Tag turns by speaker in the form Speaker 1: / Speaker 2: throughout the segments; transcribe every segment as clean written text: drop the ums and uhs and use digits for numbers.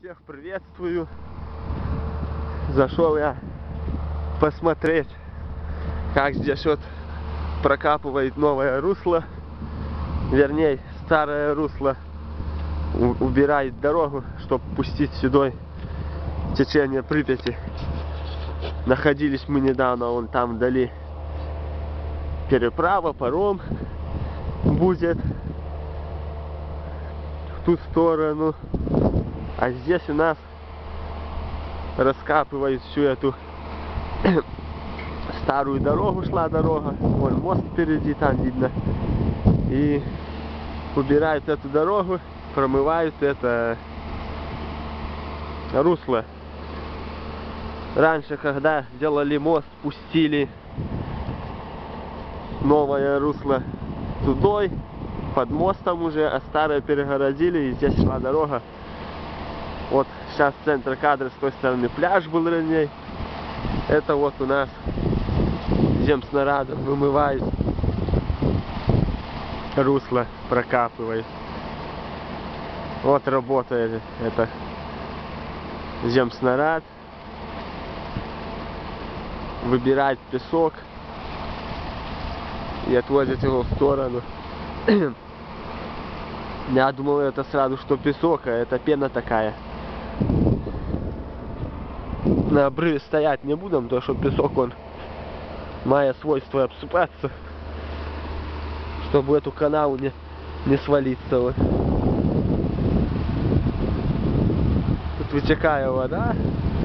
Speaker 1: Всех приветствую. Зашел я посмотреть, как здесь вот прокапывает новое русло, вернее старое русло, убирает дорогу, чтобы пустить сюда течение Припяти. Находились мы недавно, вон там вдали переправа, паром будет в ту сторону, а здесь у нас раскапывают всю эту старую дорогу, шла дорога, вон мост впереди, там видно, и убирают эту дорогу, промывают это русло. Раньше, когда делали мост, пустили новое русло туда, под мостом уже, а старое перегородили, и здесь шла дорога. Вот сейчас центр кадра, с той стороны пляж был ранее. Это вот у нас земснарядом вымывают русло, прокапывает. Вот работает это земснаряд. Выбирает песок и отвозит его в сторону. Я думал, это сразу что песок, а это пена такая. На обрыве стоять не будем, потому что песок, он имеет свойство обсыпаться, чтобы в эту канаву не свалиться. Вот. Тут вытекая вода.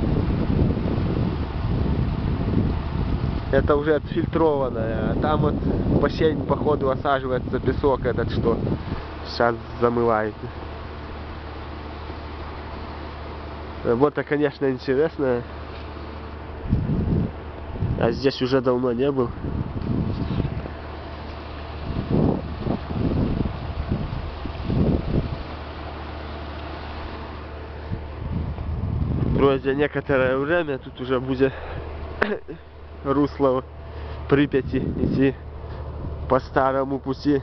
Speaker 1: Это уже отфильтрованная, а там вот в бассейн походу осаживается песок этот, что сейчас замывает. Работа, конечно, интересная. А здесь уже давно не был. Пройдя некоторое время, тут уже будет русло Припяти идти по старому пути.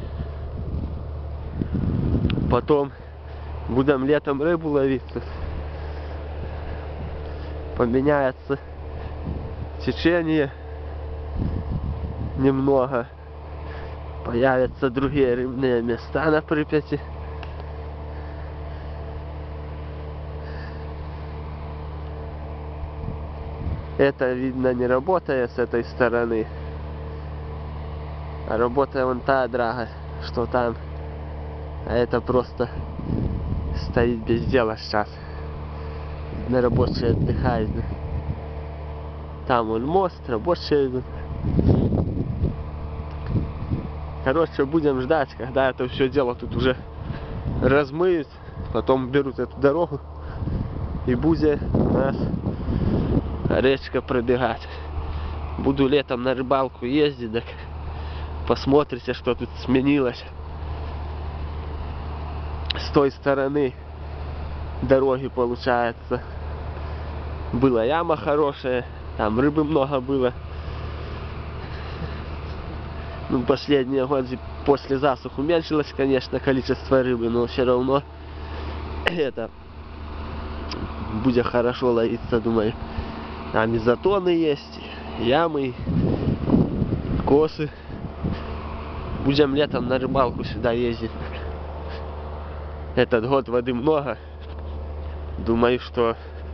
Speaker 1: Потом будем летом рыбу ловить. Поменяется течение немного, появятся другие рыбные места на Припяти. Это видно не работая с этой стороны, а работая вон та драга, что там, а это просто стоит без дела сейчас. На рабочие отдыхают. Там вон мост, рабочие идут. Короче, будем ждать, когда это все дело тут уже размыют, потом берут эту дорогу и будет у нас речка пробегать. Буду летом на рыбалку ездить, так посмотрите, что тут сменилось. С той стороны дороги, получается, была яма хорошая, там рыбы много было. Ну, последние годы после засух уменьшилось, конечно, количество рыбы, но все равно это будет хорошо ловиться, думаю. Там и затоны есть, ямы, косы. Будем летом на рыбалку сюда ездить. Этот год воды много. Думаю, что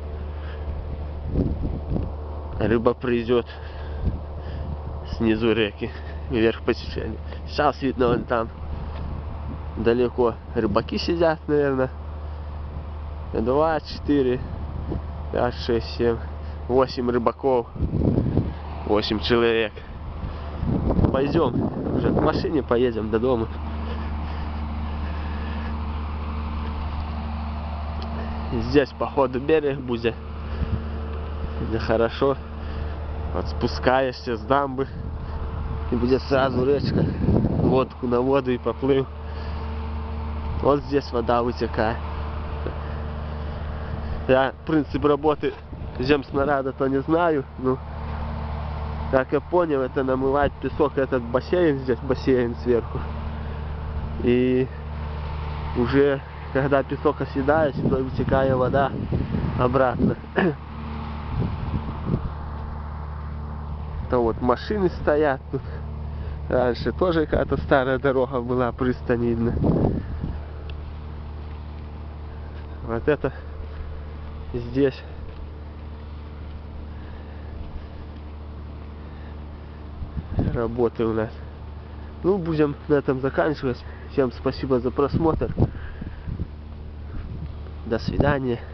Speaker 1: рыба придет снизу реки вверх по течению. Сейчас видно, вон там далеко рыбаки сидят, наверное. 2, 4, 5, 6, 7, 8 рыбаков, 8 человек. Пойдем, уже к машине поедем до дома. Здесь походу берег будет, где хорошо. Вот спускаешься с дамбы, и будет сразу речка. Лодку на воду и поплыл. Вот здесь вода вытекает. Я принцип работы земснаряда-то не знаю, но как я понял, это намывать песок, этот бассейн, здесь бассейн сверху. И уже когда песок оседает, сюда вытекает вода обратно. То вот машины стоят тут. Раньше тоже какая-то старая дорога была, пристань видно. Вот это здесь. Работы у нас. Ну, будем на этом заканчивать. Всем спасибо за просмотр. До свидания.